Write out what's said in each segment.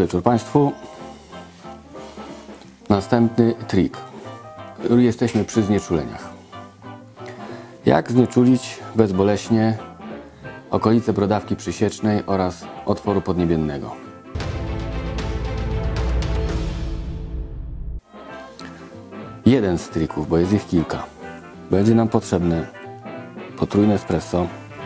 wieczór Państwu. Następny trik. Jesteśmy przy znieczuleniach. Jak znieczulić bezboleśnie okolice brodawki przysiecznej oraz otworu podniebiennego? Jeden z trików, bo jest ich kilka. Będzie nam potrzebne potrójne espresso,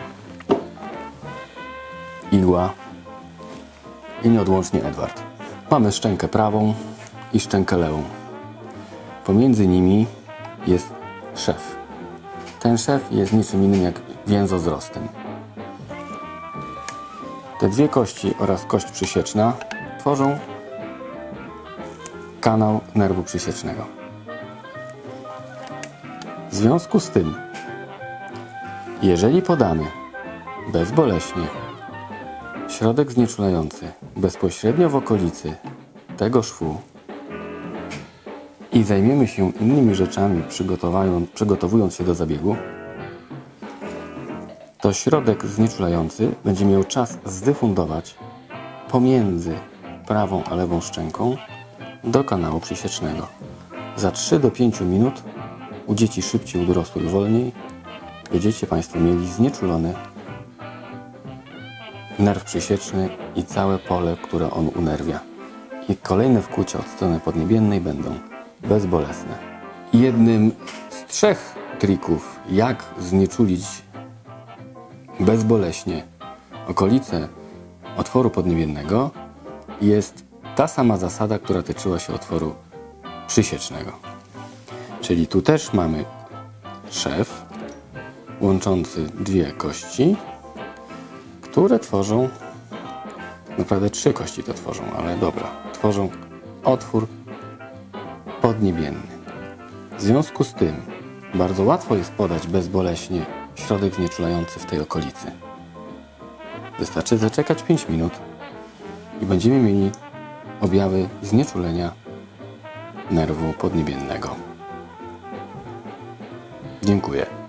igła i nieodłącznie Edward. Mamy szczękę prawą i szczękę lewą. Pomiędzy nimi jest szef. Ten szef jest niczym innym jak więzozrostem. Te dwie kości oraz kość przysieczna tworzą kanał nerwu przysiecznego. W związku z tym, jeżeli podamy bezboleśnie środek znieczulający bezpośrednio w okolicy tego szwu i zajmiemy się innymi rzeczami, przygotowując się do zabiegu, to środek znieczulający będzie miał czas zdyfundować pomiędzy prawą a lewą szczęką do kanału przysiecznego. Za 3 do 5 minut, u dzieci szybciej, u dorosłych wolniej, będziecie Państwo mieli znieczulony nerw przysieczny i całe pole, które on unerwia. I kolejne wkłucia od strony podniebiennej będą bezbolesne. Jednym z 3 trików, jak znieczulić bezboleśnie okolice otworu podniebiennego, jest ta sama zasada, która tyczyła się otworu przysiecznego. Czyli tu też mamy szef łączący dwie kości, które tworzą, naprawdę 3 kości to tworzą, ale dobra, tworzą otwór podniebienny. W związku z tym bardzo łatwo jest podać bezboleśnie środek znieczulający w tej okolicy. Wystarczy zaczekać 5 minut i będziemy mieli objawy znieczulenia nerwu podniebiennego. Dziękuję.